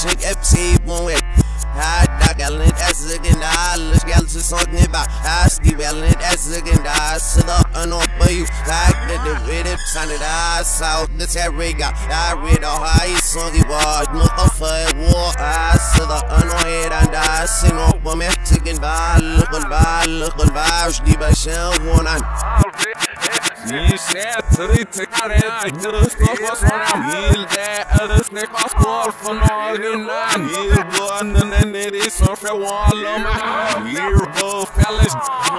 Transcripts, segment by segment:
shit FC bon Hada galint ezigin alles geld ze song ba asti welint ezigin da sida ano bayu like the with it sunny da south the terrega I read a high song was no for war sida ano head and I sing up for Mexican ba look di ba shell one on you said three I just was on heel that other snake was called for no nine heel one and it is so for wall on my year go fellas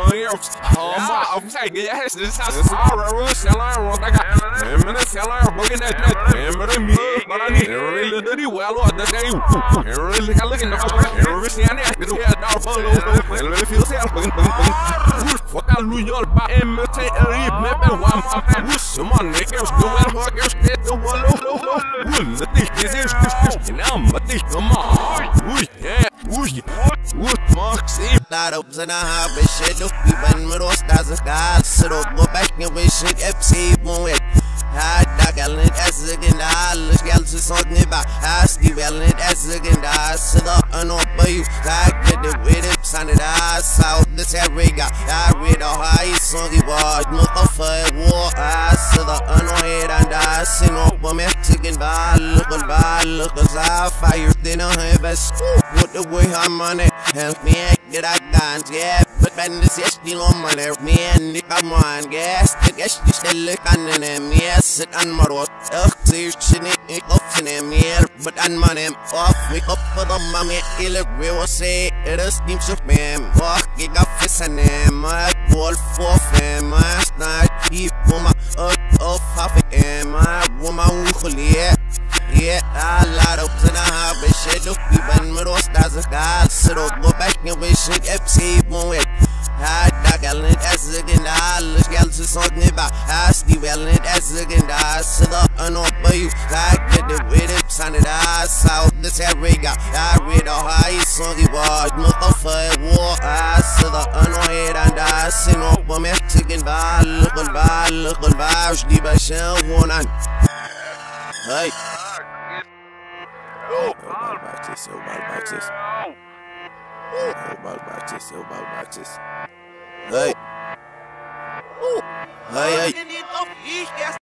I'm saying yes this is all rush and I want like a minute seller booking that remember me but I need really dirty well what the day really looking the really stand there to get down follow really feel self what I knew your by imitate a reap never one some on niggas do well hoggers get the wall the thing is now but this come on yeah what Moxie that ups and I have a shit of even middle stars of God so go back and we should FC bon Hada galint ezigin alles geld ze song ba asti welint ezigin da sida ano bayu like the with it sunny da south the terrega I read a high song was no for war sida ano head and I sing up for Mexican ba look as I fire then I have a what the way I'm on it help me get I can't yeah but when this is still on my left me and come on gas the gas is still looking in yes sit on my road clear chin it up in the but on my name off wake up for the mommy ill real say it is teams of man walk it up his name my ball for fam my night keep woman up half it my woman who yeah, a lot of and I have a shit of even middle stars of God so go back and we should FC bon Hada galint ezigin alles geld ze song ba asti welint ezigin da sida ano bayu like the with it sunny da south the terrega I read a high song was no for war sida ano head and I sing up for Mexican ba look di ba shell one on hey Hey. Hey.